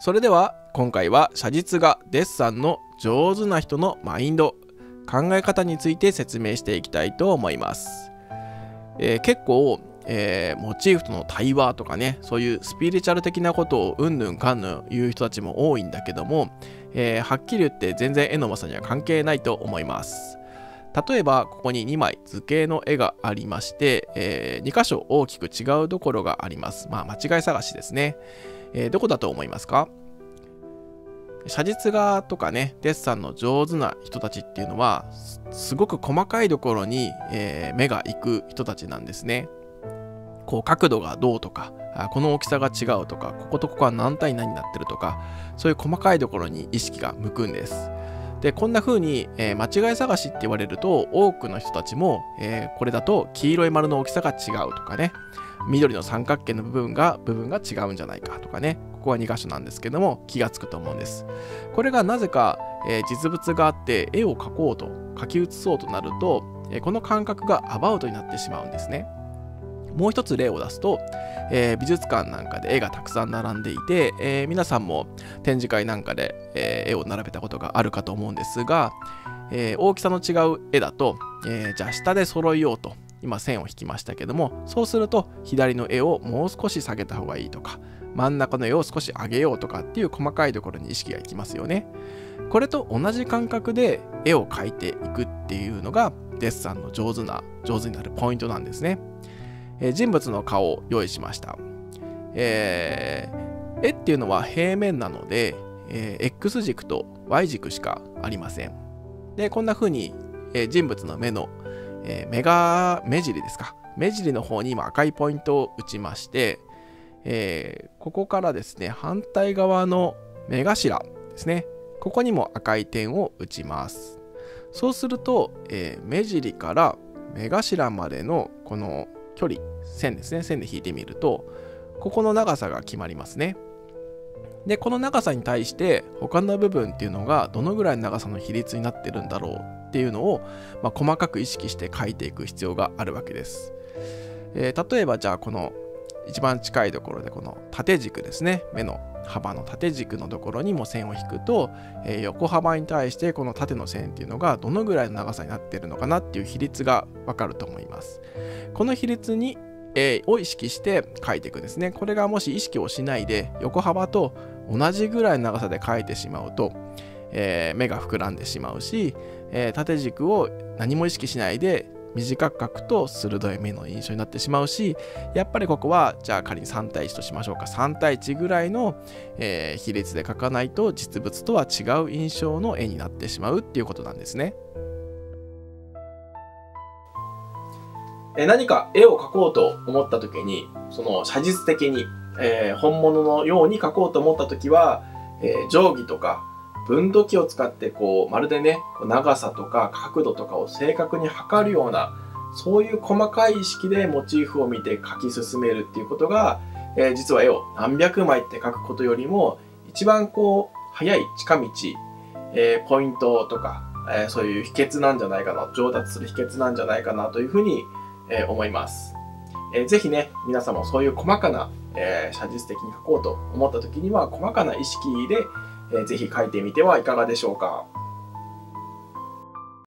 それでは今回は写実画デッサンの上手な人のマインド、考え方について説明していきたいと思います。結構、モチーフとの対話とかね、そういうスピリチュアル的なことをうんぬんかんぬん言う人たちも多いんだけども、はっきり言って全然絵のうまさには関係ないと思います。例えばここに2枚図形の絵がありまして、2箇所大きく違うところがあります。間違い探しですね。どこだと思いますか？写実画とかね、デッサンの上手な人たちっていうのはすごく細かいところに、目が行く人たちなんですね。こう角度がどうとか、この大きさが違うとか、こことここは何対何になってるとか、そういう細かいところに意識が向くんです。で、こんな風に、間違い探しって言われると、多くの人たちも、これだと黄色い丸の大きさが違うとかね、緑の三角形の部分が違うんじゃないかとかね、ここは2箇所なんですけども気がつくと思うんです。これがなぜか、実物があって絵を描き写そうとなると、この感覚がアバウトになってしまうんですね。もう一つ例を出すと、美術館なんかで絵がたくさん並んでいて、皆さんも展示会なんかで、絵を並べたことがあるかと思うんですが、大きさの違う絵だと、じゃあ下で揃えようと今線を引きましたけども、そうすると左の絵をもう少し下げた方がいいとか、真ん中の絵を少し上げようとかっていう細かいところに意識がいきますよね。これと同じ感覚で絵を描いていくっていうのがデッサンの上手になるポイントなんですね。人物の顔を用意しました。絵っていうのは平面なので、X 軸と Y 軸しかありません。で、こんな風に、人物の目の、目尻ですか。目尻の方に今赤いポイントを打ちまして、ここからですね、反対側の目頭ですね。ここにも赤い点を打ちます。そうすると、目尻から目頭までのこの距離、線ですね。線で引いてみると、ここの長さが決まりますね。で、この長さに対して他の部分っていうのがどのぐらいの長さの比率になってるんだろうっていうのを、細かく意識して描いていく必要があるわけです。例えばじゃあこの一番近いところでこの縦軸ですね。目の幅の縦軸のところにも線を引くと、横幅に対してこの縦の線っていうのがどのぐらいの長さになっているのかなっていう比率がわかると思います。この比率を意識して描いていくんですね。これがもし意識をしないで横幅と同じぐらいの長さで描いてしまうと、目が膨らんでしまうし、縦軸を何も意識しないで短く描くと鋭い目の印象になってしまうし、やっぱりここはじゃあ仮に3対1としましょうか。3対1ぐらいの、比率で描かないと実物とは違う印象の絵になってしまうっていうことなんですね。何か絵を描こうと思った時に、その写実的に、本物のように描こうと思った時は、定規とか分度器を使ってこうまるでね、長さとか角度とかを正確に測るような、そういう細かい意識でモチーフを見て描き進めるっていうことが、実は絵を何百枚って描くことよりも一番こう早い近道、ポイントとか、そういう秘訣なんじゃないかな、上達する秘訣なんじゃないかなというふうに思います。ぜひね、皆さんもそういう細かな、写実的に描こうと思った時には細かな意識で、ぜひ描いてみてはいかがでしょうか。